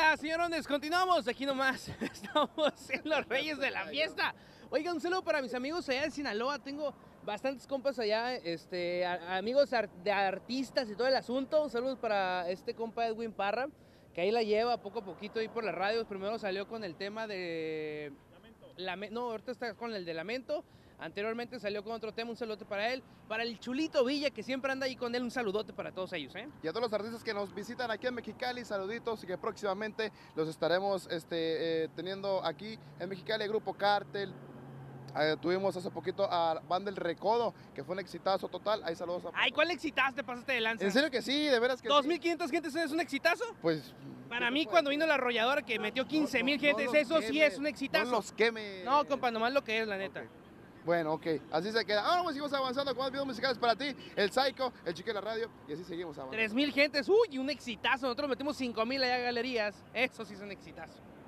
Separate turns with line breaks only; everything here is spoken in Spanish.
Ya, señorones, continuamos aquí nomás. Estamos en los Reyes de la Fiesta. Oigan, un saludo para mis amigos allá de Sinaloa. Tengo bastantes compas allá, amigos de artistas y todo el asunto. Un saludo para este compa Edwin Parra, que ahí la lleva poco a poquito ahí por las radios. Primero salió con el tema de... No, ahorita está con el de Lamento. Anteriormente salió con otro tema, un saludote para él. Para el Chulito Villa, que siempre anda ahí con él, un saludote para todos ellos, ¿eh?
Y a todos los artistas que nos visitan aquí en Mexicali, saluditos, y que próximamente los estaremos teniendo aquí en Mexicali, el Grupo Cártel. Tuvimos hace poquito a Banda El Recodo, que fue un exitazo total. Ahí saludos a...
Ay, ¿cuál exitazo te pasaste de lanza?
En serio que sí, de veras que
2,500 gentes es un exitazo.
Pues...
Para mí, cuando vino la arrolladora que metió 15,000 gentes, eso sí es un exitazo.
No los queme.
No, compa, nomás lo que es, la neta.
Okay. Bueno, ok, así se queda. Ahora seguimos avanzando con más videos musicales para ti. El Psycho, el Chique de la Radio, y así seguimos avanzando.
3,000 gentes, uy, un exitazo. Nosotros metimos 5,000 allá a galerías. Eso sí es un exitazo.